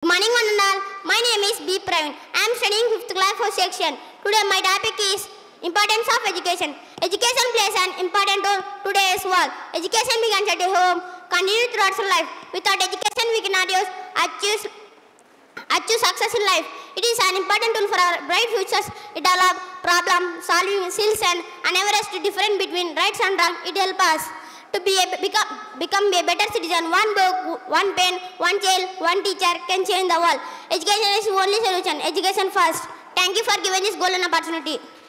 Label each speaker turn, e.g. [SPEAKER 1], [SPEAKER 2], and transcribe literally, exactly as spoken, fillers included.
[SPEAKER 1] morning one and all. My name is B. Praveen. I am studying fifth class first section. Today my topic is importance of education. Education plays an important role today's world. Education begins at home, continues throughout life. Without education we cannot use, achieve, achieve success in life. It is an important tool for our bright futures. It develops problem solving skills and endeavors to difference between rights and wrong. It helps us to be a, become, become a better citizen. One book, one pen, one child, one teacher can change the world. Education is the only solution. Education first. Thank you for giving this golden opportunity.